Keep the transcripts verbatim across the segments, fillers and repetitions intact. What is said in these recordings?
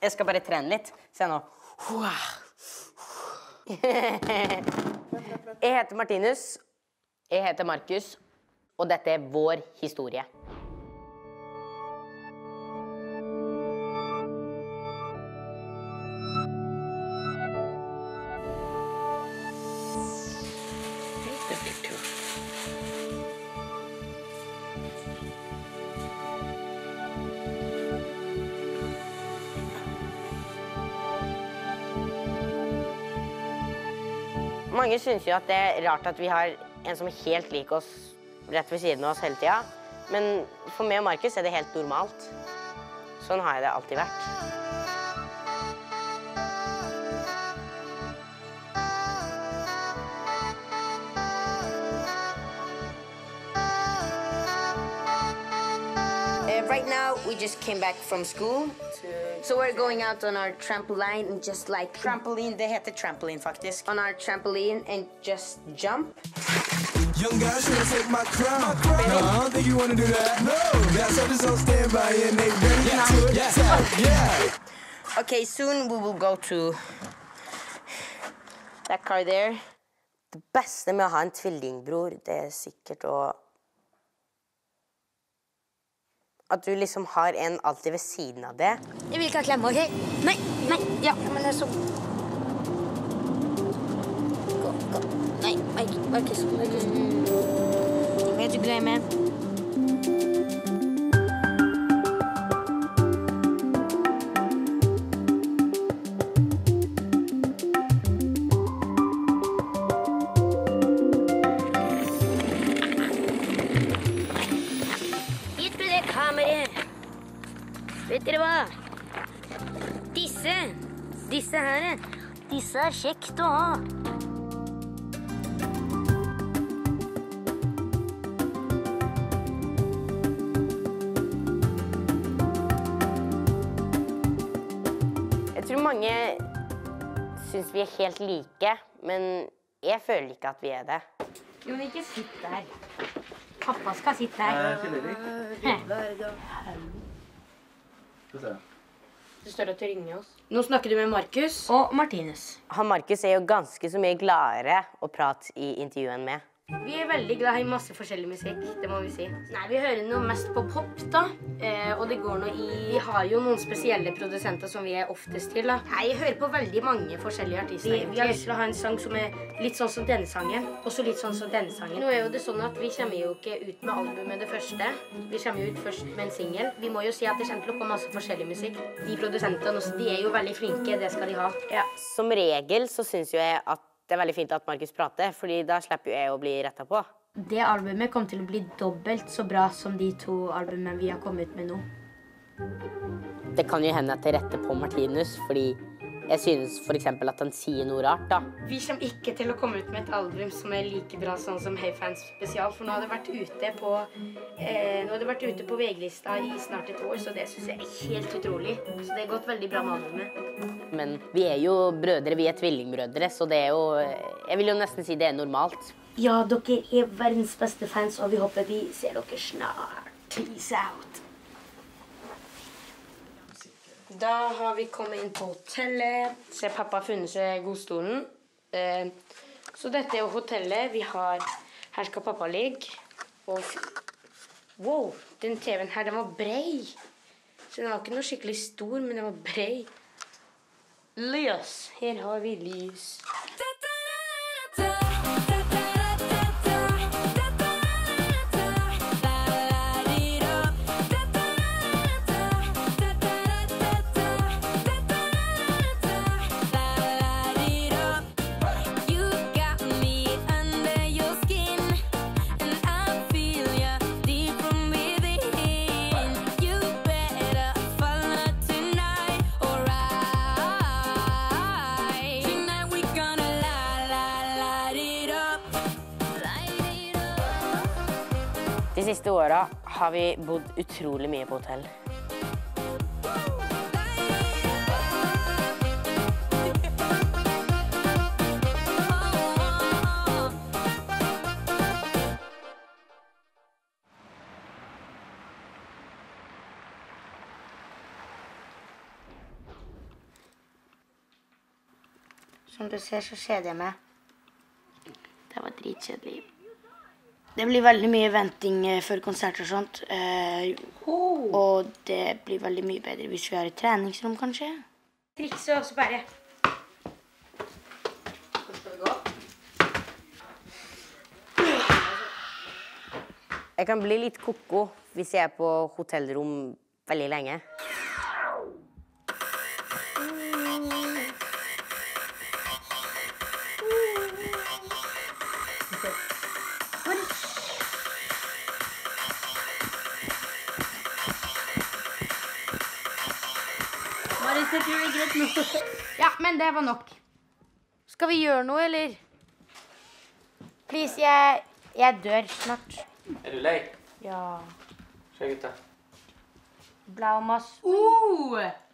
Jeg skal bare trene litt. Se nå. Jeg heter Martinus. Jeg heter Markus. Og dette er vår historie. Mange synes jo at det er rart at vi har en som er helt lik oss rett ved siden av oss hele tiden. Men for meg og Markus er det helt normalt. Sånn har jeg det alltid vært. Uh, right now, we just came back from school. So we're going out on our trampoline and just like... Trampoline, det heter trampoline faktisk. On our trampoline and just jump. Young guys trying to take my crown. No, I don't think you want to do that. No, that's all just on standby and they ready to attack. Yeah. Okay, soon we will go to that car there. Det beste med å ha en tvillingbror, det er sikkert å... At du liksom har en alltid ved siden av det. Jeg vil ikke ha klemme, ok? Nei, nei, ja, men det er sånn. Gå, gå. Nei, Markus, Markus, Markus. Det må jeg ikke glemme. Vet dere hva? Disse, disse her, disse er kjekt å ha. Jeg tror mange synes vi er helt like, men jeg føler ikke at vi er det. Jo, men ikke sitt der. Pappa skal sitte der. Du står at du ringer oss. Nå snakker du med Markus og Martinus. Han Markus er jo ganske så mye gladere å prate i intervjuen med. Vi er veldig glad i masse forskjellig musikk, det må vi si. Nei, vi hører noe mest på pop da, eh, og det går noe i... Vi har jo noen spesielle produsenter som vi er oftest til da. Nei, jeg hører på veldig mange forskjellige artister. Vi, vi har lyst til å ha en sang som er litt sånn som denne sangen, også litt sånn som denne sangen. Nå er jo det sånn at vi kommer jo ikke ut med albumet det første. Vi kommer jo ut først med en single. Vi må jo si at det kommer til å komme masse forskjellig musikk. De produsentene også, de er jo veldig flinke, det skal de ha. Ja, som regel så synes jo jeg at det er veldig fint at Markus prater, fordi da slipper jeg å bli rettet på. Det albumet kommer til å bli dobbelt så bra som de to albumene vi har kommet med nå. Det kan jo hende at jeg retter på Martinus, fordi jeg synes for eksempel at han sier noe rart da. Vi kommer ikke til å komme ut med et album som er like bra sånn som Hey Fans Spesial, for nå har det vært ute på, eh, nå har det vært ute på V G-lista i snart et år, så det synes jeg er helt utrolig. Så det har gått veldig bra med albumet. Men vi er jo brødre, vi er tvillingbrødre, så det er jo, jeg vil jo nesten si det er normalt. Ja, dere er verdens beste fans, og vi håper vi ser dere snart. Peace out. Da har vi kommet inn på hotellet. Se, pappa har funnet seg godstolen. Eh, så dette er jo hotellet. Vi har... Her skal pappa ligge. Og... Wow, den T V-en her, den var brei. Så den var ikke noe skikkelig stor, men den var brei. Lys. Her har vi lys. De siste årene har vi bodd utrolig mye på hotell. Som du ser, så kjeder jeg meg. Det var dritkjedelig. Det blir veldig mye venting før konsert og sånt. Eh, oh. Og det blir veldig mye bedre hvis vi har et treningsrom, kanskje. Trikse og sperre. Hvor skal vi gå? Jeg kan bli litt koko hvis jeg er på hotellrom veldig lenge. Ja, men det var nok. Skal vi gjøre noe, eller? Please, jeg, jeg dør snart. Er du lei? Ja. Se, gutta. Blaumas. Oh!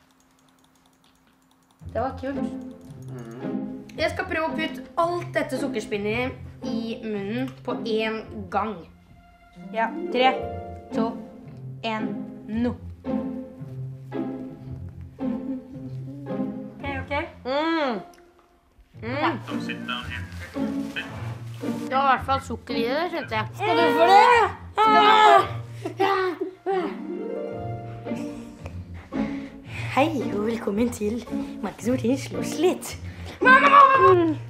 Det var kult. Mm. Jeg skal prøve å putte alt dette sukkerspinnet i munnen på en gang. Ja, tre, to, en, nå. Mm. Mm. Det var i hvert fall sukker i det, skjønte jeg. Skal du for det? Skal du for det? Hei og velkommen til Markus og Martin slåss litt. Mamma, mamma!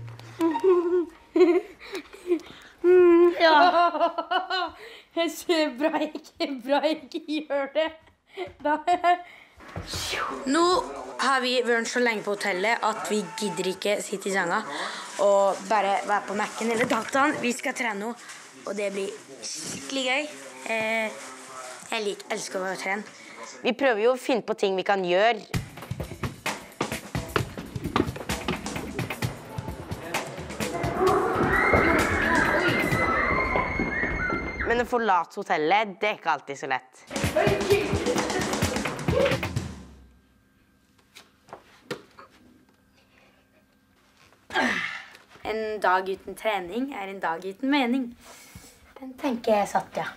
Ja. Jeg ser bra ikke, bra ikke gjør det. Da... Nå har vi vært så lenge på hotellet at vi gidder ikke sitte i senga og bare være på Mac-en eller dataen. Vi skal trene, og det blir skikkelig gøy. Eh, jeg liker, elsker å trene. Vi prøver jo å finne på ting vi kan gjøre. Men å forlate hotellet, det er ikke alltid så lett. En dag uten trening er en dag uten mening. Den tenker jeg satt, ja.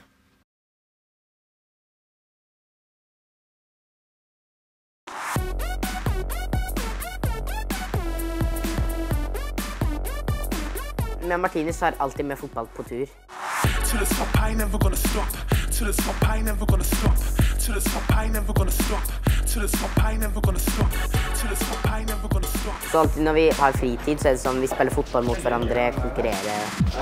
Men Martinus har alltid med fotball på tur. Til det stopp, I never gonna stop. Til det stopp, I never gonna stop. Til det stopp, I never gonna stop. Til det stopp, I never gonna stop. Til det stopp, I never gonna stop. Så alltid når vi har fritid, så er det sånn vi spiller fotball mot hverandre, konkurrerer.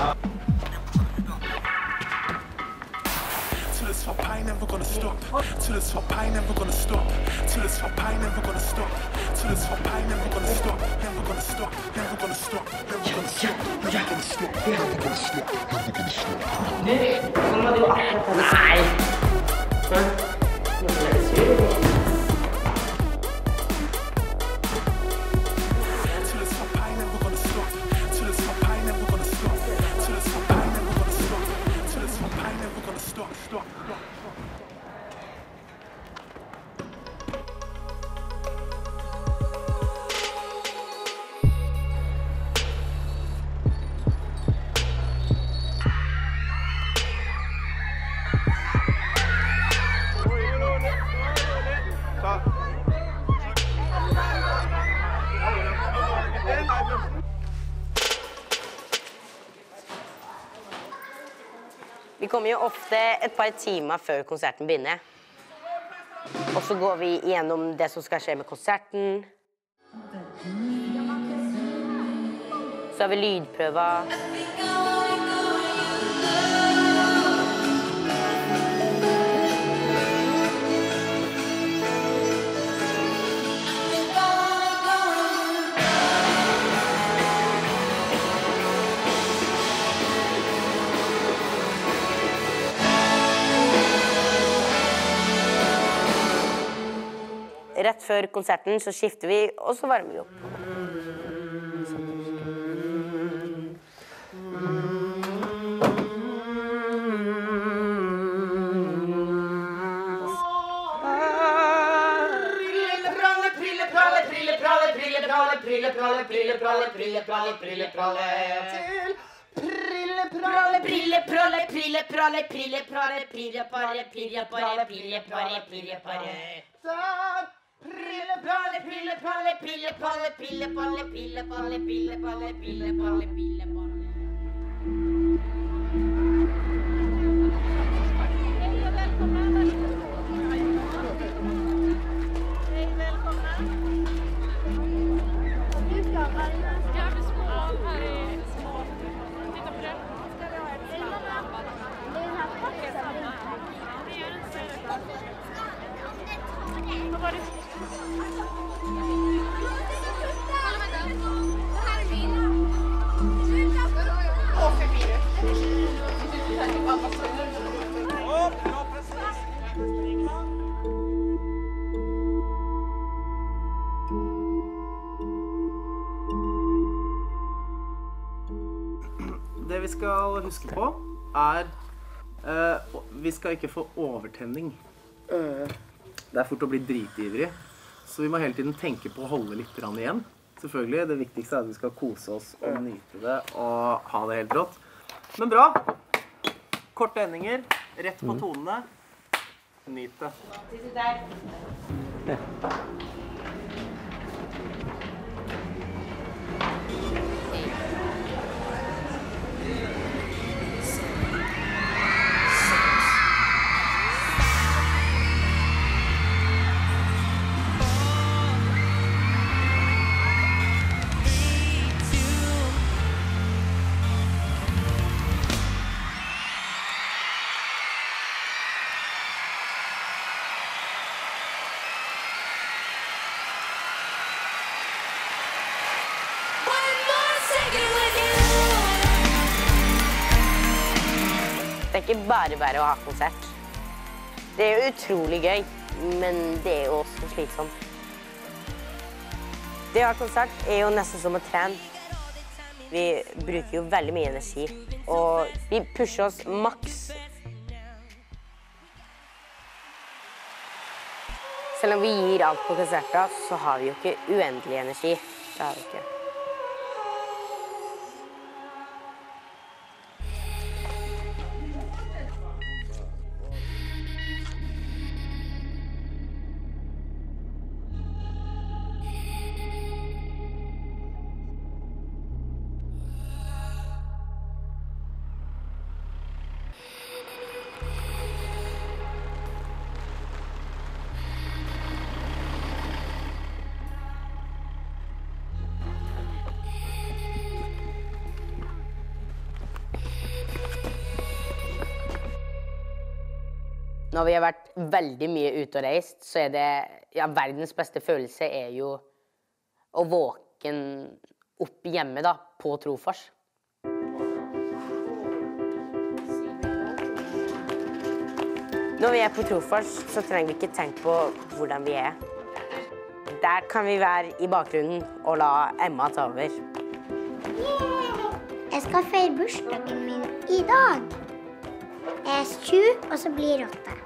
Til det stopp, I never gonna stop. Til det stopp, I never gonna stop. Til det stopp, I never gonna stop. Til det stopp, I never gonna stop. Never gonna stop. Never gonna stop. Never gonna stop. Never gonna stop. Never gonna stop. Never gonna stop. Nei! Nei! Vi kommer jo ofte et par timer før konserten begynner. Og så går vi gjennom det som skal skje med konserten. Så har vi lydprøver. Rett før konserten så skifter vi, og så varmer vi opp. Prille, pralle, prille, pralle, prille, pralle, prille, pralle. Prille, pralle, prille, pralle, prille, pralle, prille, pralle, prille, pralle, prille, pralle, prille, pralle, prille, pralle. Pille-palle, pille-palle, pille-palle, pille-palle, pille-palle, pille-palle, pille-palle, pille-palle. Det vi skal huske på er uh, vi skal ikke få overtenning. Det er fort å bli dritivrig, så vi må hele tiden tenke på å holde litt igjen. Selvfølgelig, det viktigste er at vi skal kose oss og nyte det og ha det helt rått. Men bra! Korte endinger, rett på tonene. Nyt det. Det er ikke bare bare å ha konsert. Det er jo utrolig gøy, men det er jo også slitsomt. Det å ha konsert er jo nesten som å trene. Vi bruker jo veldig mye energi, og vi pusher oss maks. Selv om vi gir alt på konserter, så har vi jo ikke uendelig energi. Det har vi ikke. Når vi har vært veldig mye ute og reist, så er det, ja, verdens beste følelse er jo å våken opp hjemme da, på Trofors. Når vi er på Trofors, så trenger vi ikke tenke på hvordan vi er. Der kan vi være i bakgrunnen og la Emma ta over. Jeg skal feire bursdagen min i dag. Jeg er sju, og så blir jeg åtte.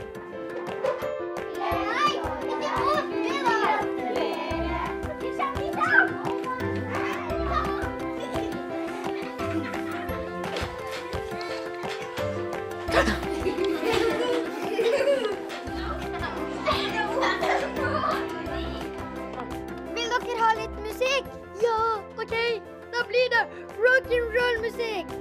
Vil dere ha litt musikk? Ja, ok. Da blir det rock'n'roll musikk.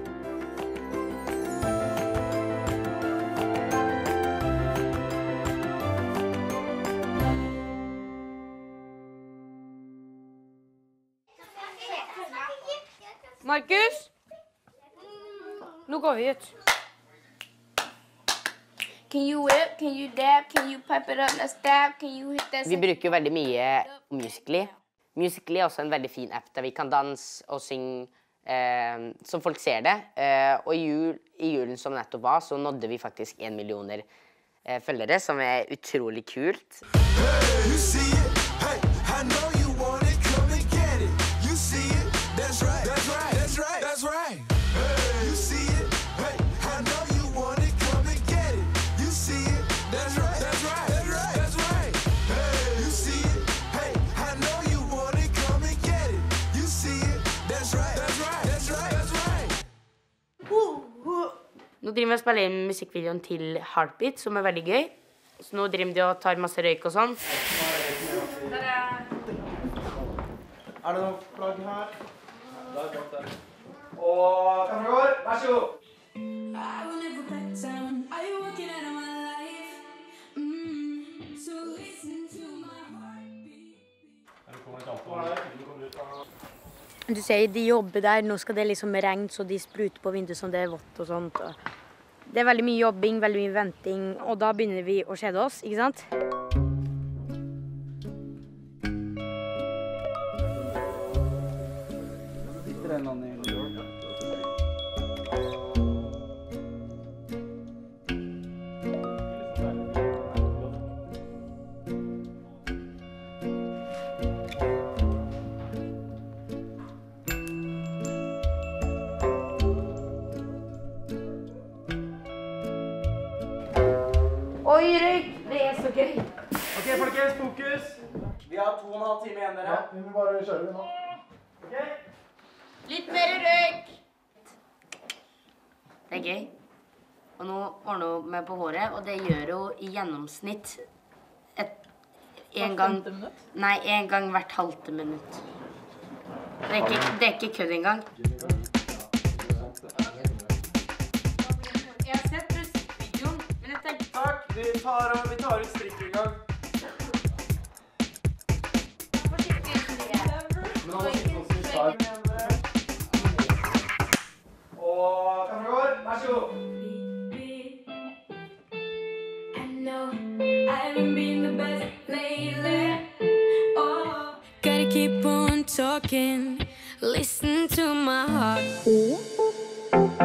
Markus, nå går vi ut. Can you whip? Can you dab? Can you pipe it up? Let's stab. Can you hit that? Vi bruker veldig mye Musical.ly. Musical.ly er også en veldig fin app der vi kan danse og synge eh, som folk ser det. Eh, og i, jul, i julen som nettopp var, så nådde vi faktisk en millioner eh, følgere, som er utrolig kult. Hey, you see it? Hey, I know you want it. Come and get it. You see it? That's right. That's right. That's right. That's right. Hey, you see it? Hey, I know you want it. Come and get it. You see it? That's right. That's right. That's right. That's right. Hey, you see it? Hey, I know you want it. Come and get it. You see it? That's right. That's right. That's right. That's right. Nå driver vi og spiller inn musikkvideoen til Heartbeat, som er veldig gøy. Så nå driver de og tar masse røyk og sånn. Er det noen flagg her? Da er det flott der. Og kamera går, vær så god! Du ser de jobber der, nå skal det liksom regne så de spruter på vinduet som det er vått og sånt. Det er veldig mye jobbing, veldig mye venting, og da begynner vi å kjede oss, ikke sant? Sitter en annen i New York. Oi, røyk! Det er så gøy! Ok, folkens, fokus! Vi har to og en halv time igjen, dere. Ja, vi må bare kjøre det nå. Ok? Litt mer røyk! Det er gøy. Og nå ordner hun meg på håret, og det gjør hun i gjennomsnitt et, en gang... Nei, en gang hvert halvte minutt. Det er ikke, det er ikke kødd engang. Jeg har sett musikkvideoen, men jeg tenker... Takk, vi tar, vi tar ut strikk i gang. Forsiktig, Men nå må vi sitte oss i start. Og kamera går, vær så god! Gotta keep on talking, listen to my heart.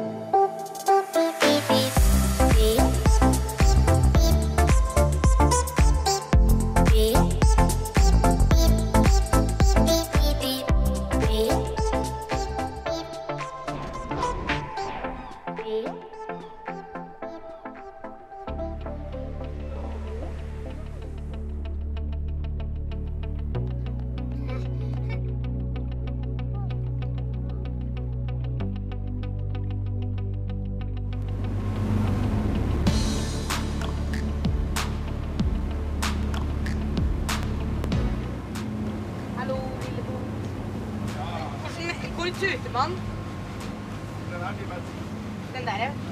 Hvor tuter man? Den her til meg. Den der, ja.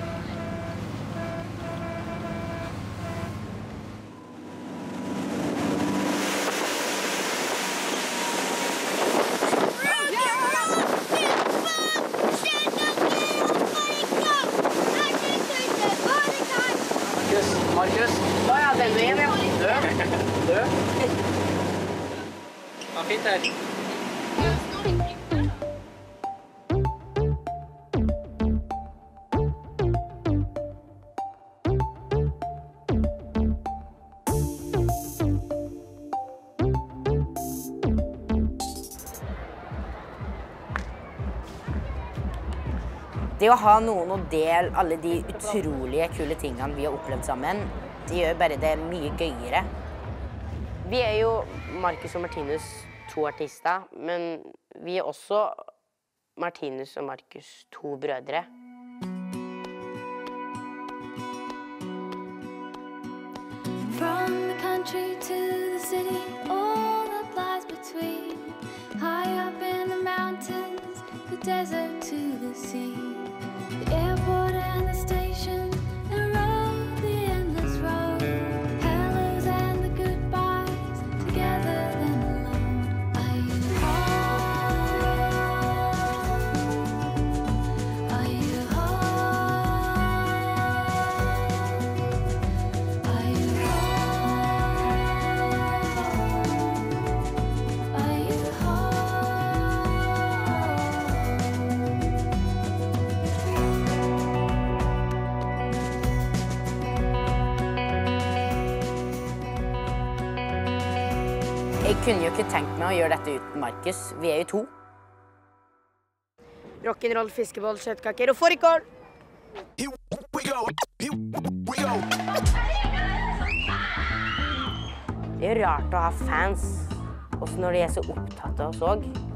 Markus, Markus. Å ja, den veien, ja. Dø. Dø. Ja, fint her. Det å ha noen å dele alle de utrolige kule tingene vi har opplevd sammen, det gjør bare det mye gøyere. Vi er jo Markus og Martinus, to artister, men vi er også Martinus og Markus, to brødre. From the country to the city, all that lies between. High up in the mountains, the desert to the sea. The airport and the station, the road, the endless road. Hellos and the goodbyes, together then alone. Are you home? Are you home? Are you home? Are you home? Jeg kunne jo ikke tenkt meg å gjøre dette uten Markus. Vi er jo to. Rock'n'roll, fiskeboll, kjøttkaker og fårikål! Here we go. Here we go. Det er rart å ha fans, også når de er så opptatt av oss også.